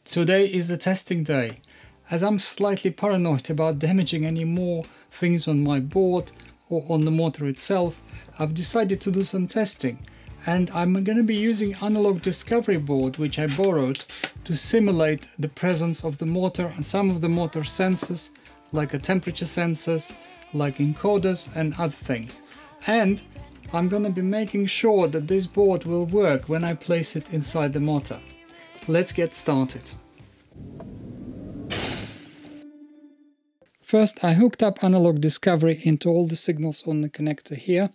Today is the testing day. As I'm slightly paranoid about damaging any more things on my board or on the motor itself, I've decided to do some testing. And I'm going to be using Analogue Discovery board, which I borrowed, to simulate the presence of the motor and some of the motor sensors, like temperature sensors, like encoders and other things. And I'm going to be making sure that this board will work when I place it inside the motor. Let's get started. First, I hooked up Analogue Discovery into all the signals on the connector here.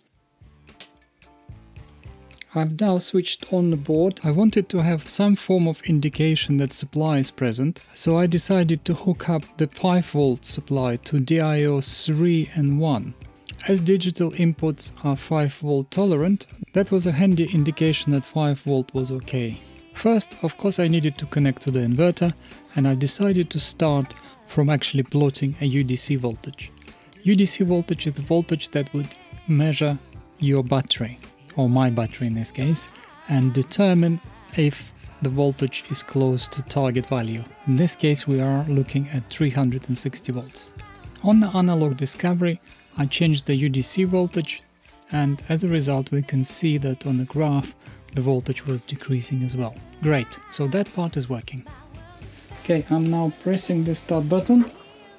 I've now switched on the board. I wanted to have some form of indication that supply is present, so I decided to hook up the 5V supply to DIO 3 and 1. As digital inputs are 5V tolerant, that was a handy indication that 5V was okay. First, of course, I needed to connect to the inverter, and I decided to start from actually plotting a UDC voltage. UDC voltage is the voltage that would measure your battery, or my battery in this case, and determine if the voltage is close to target value. In this case, we are looking at 360 volts. On the Analogue Discovery, I changed the UDC voltage, and as a result we can see that on the graph the voltage was decreasing as well. Great, so that part is working. Okay, I'm now pressing the start button,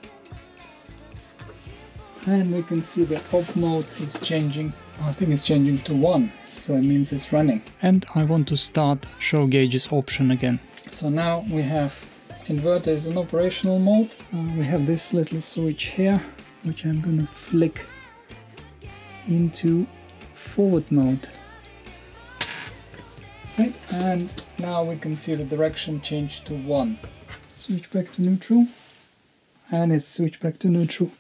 and we can see the off mode is changing. I think it's changing to 1, so it means it's running. And I want to start show gauges option again. So now we have inverter is in operational mode. We have this little switch here, which I'm gonna flick into forward mode. Okay, and now we can see the direction change to 1. Switch back to neutral, and it's switched back to neutral.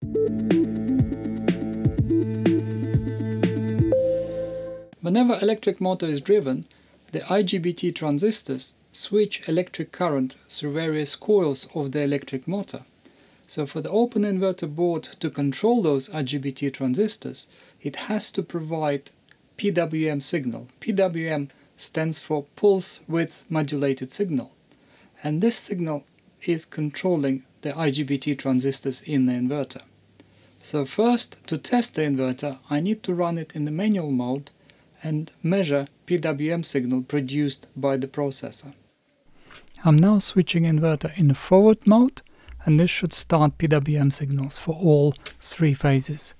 Whenever electric motor is driven, the IGBT transistors switch electric current through various coils of the electric motor. So for the open inverter board to control those IGBT transistors, it has to provide PWM signal. PWM stands for pulse width modulated signal. And this signal is controlling the IGBT transistors in the inverter. So first, to test the inverter, I need to run it in the manual mode and measure PWM signal produced by the processor. I'm now switching inverter in the forward mode, and this should start PWM signals for all 3 phases.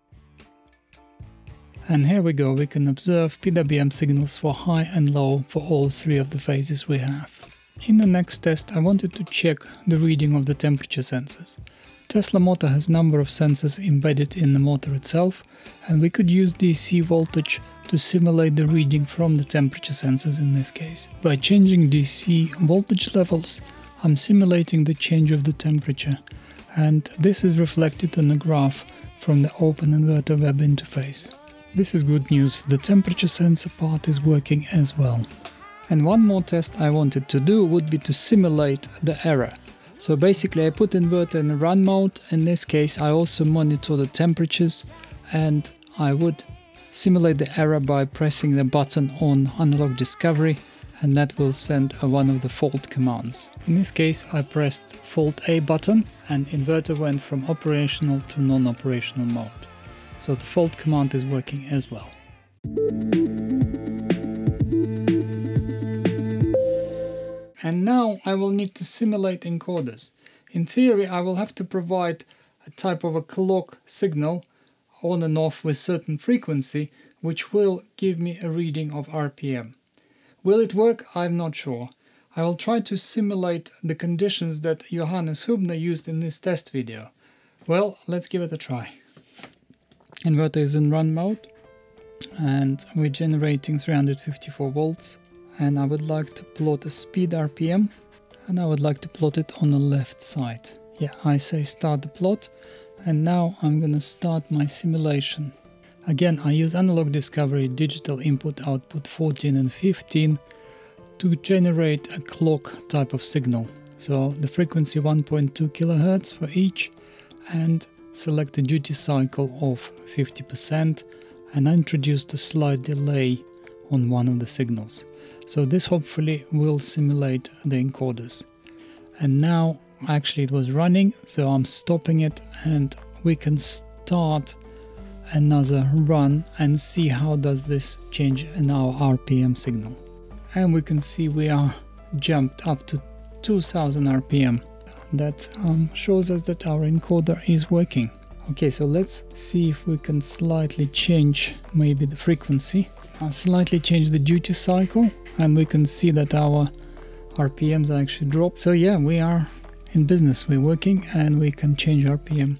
And here we go, we can observe PWM signals for high and low for all 3 of the phases we have. In the next test, I wanted to check the reading of the temperature sensors. Tesla motor has a number of sensors embedded in the motor itself, and we could use DC voltage to simulate the reading from the temperature sensors in this case. By changing DC voltage levels, I'm simulating the change of the temperature, and this is reflected on the graph from the Open Inverter web interface. This is good news, the temperature sensor part is working as well. And one more test I wanted to do would be to simulate the error. So basically I put inverter in the run mode. In this case I also monitor the temperatures, and I would simulate the error by pressing the button on Analogue Discovery, and that will send one of the fault commands. In this case I pressed fault A button, and inverter went from operational to non-operational mode. So the fault command is working as well. And now I will need to simulate encoders. In theory I will have to provide a type of a clock signal on and off with certain frequency, which will give me a reading of RPM. Will it work? I'm not sure. I will try to simulate the conditions that Johannes Hubner used in this test video. Well, let's give it a try. Inverter is in run mode, and we're generating 354 volts. And I would like to plot a speed RPM, and I would like to plot it on the left side. Yeah, I say start the plot, and now I'm gonna start my simulation. Again, I use Analogue Discovery digital input output 14 and 15 to generate a clock type of signal. So the frequency 1.2 kHz for each, and select a duty cycle of 50%, and I introduced a slight delay on one of the signals. So this hopefully will simulate the encoders. And now actually it was running, so I'm stopping it and we can start another run and see how does this change in our RPM signal. And we can see we are jumped up to 2000 RPM. That shows us that our encoder is working. Okay, so let's see if we can slightly change maybe the frequency. I'll slightly change the duty cycle and we can see that our RPMs are actually dropped. So yeah, we are in business, we're working and we can change RPM.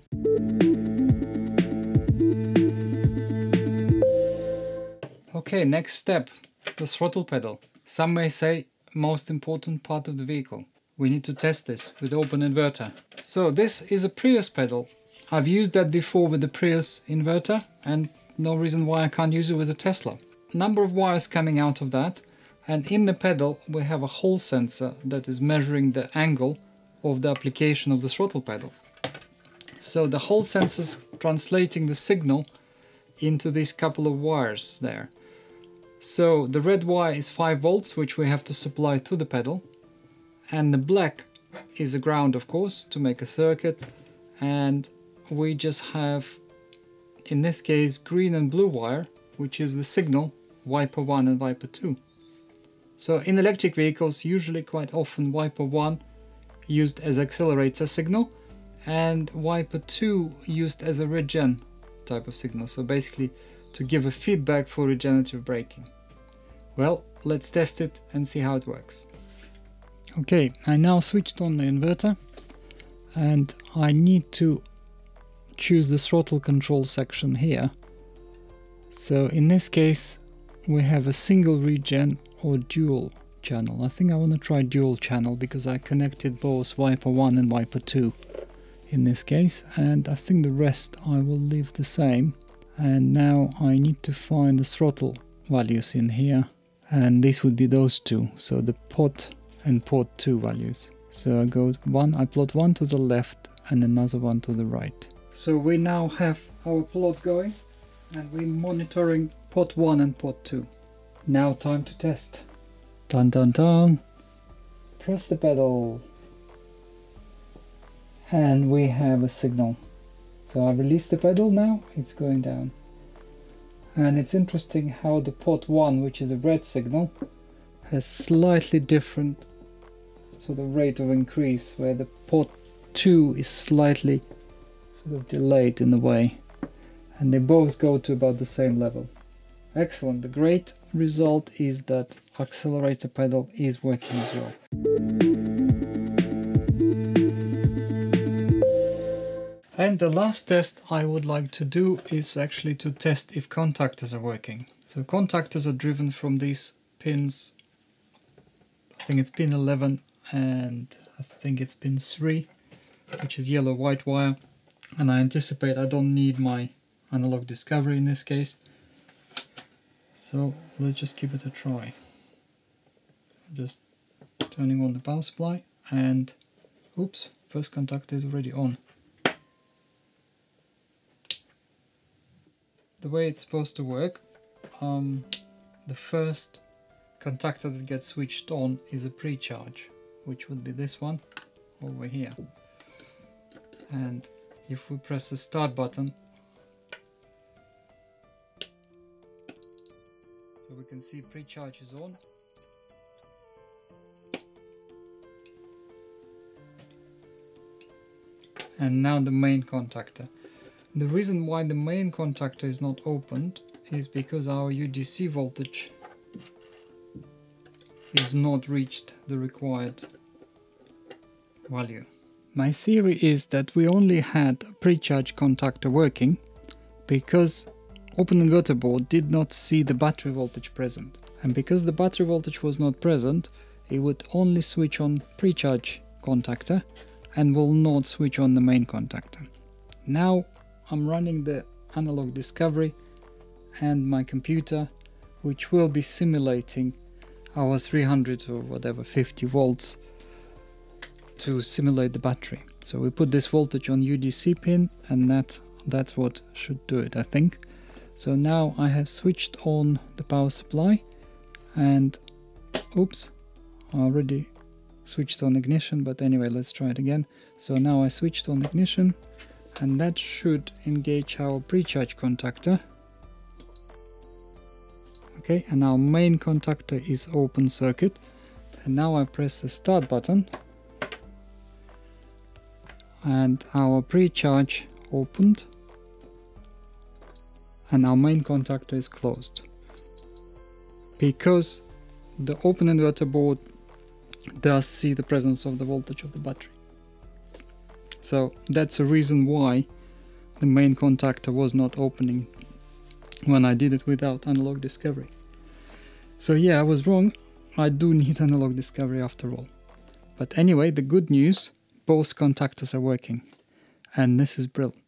Okay, next step, the throttle pedal. Some may say most important part of the vehicle. We need to test this with open inverter. So this is a Prius pedal. I've used that before with the Prius inverter and no reason why I can't use it with a Tesla. Number of wires coming out of that, and in the pedal we have a Hall sensor that is measuring the angle of the application of the throttle pedal. So the Hall sensor is translating the signal into these couple of wires there. So the red wire is 5 volts, which we have to supply to the pedal, and the black is a ground, of course, to make a circuit, and we just have, in this case, green and blue wire, which is the signal, wiper 1 and wiper 2. So in electric vehicles, usually quite often wiper 1 used as accelerator signal and wiper 2 used as a regen type of signal, so basically to give a feedback for regenerative braking. Well, let's test it and see how it works. Okay, I now switched on the inverter and I need to choose the throttle control section here. So in this case we have a single regen or dual channel. I think I want to try dual channel because I connected both wiper 1 and wiper 2 in this case, and I think the rest I will leave the same. And now I need to find the throttle values in here, and this would be those two, so the pot and port 2 values. So I plot one to the left and another one to the right. So we now have our plot going and we're monitoring port 1 and port 2. Now time to test. Dun dun dun. Press the pedal and we have a signal. So I release the pedal now, it's going down. And it's interesting how the port 1, which is a red signal, has slightly different sort of rate of increase, where the port 2 is slightly sort of delayed in a way, and they both go to about the same level. Excellent. The great result is that accelerator pedal is working as well. And the last test I would like to do is actually to test if contactors are working. So contactors are driven from these pins, I think it's pin 11 and I think it's pin 3, which is yellow white wire, and I anticipate I don't need my Analogue Discovery in this case. So let's just give it a try. Just turning on the power supply and oops, first contactor is already on. The way it's supposed to work, the first contactor that gets switched on is a pre-charge, which would be this one over here. And if we press the start button, so we can see pre-charge is on. And now the main contactor. The reason why the main contactor is not opened is because our UDC voltage is not reached the required value. My theory is that we only had a pre-charge contactor working because Open Inverter Board did not see the battery voltage present. And because the battery voltage was not present, it would only switch on pre-charge contactor and will not switch on the main contactor. Now I'm running the Analogue Discovery and my computer, which will be simulating our 300 or whatever 50 volts to simulate the battery. So we put this voltage on UDC pin and that's what should do it, I think. So now I have switched on the power supply and Oops, I already switched on ignition, but anyway, let's try it again. So now I switched on ignition, and that should engage our pre-charge contactor. Okay, and our main contactor is open circuit. And now I press the start button, and our pre-charge opened, and our main contactor is closed, because the open inverter board does see the presence of the voltage of the battery. So that's a reason why the main contactor was not opening when I did it without Analogue Discovery. So yeah, I was wrong. I do need Analogue Discovery after all. But anyway, the good news, both contactors are working, and this is brilliant.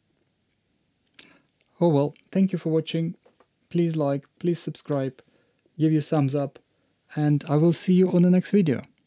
Oh well, thank you for watching. Please like, please subscribe, give your thumbs up, and I will see you on the next video.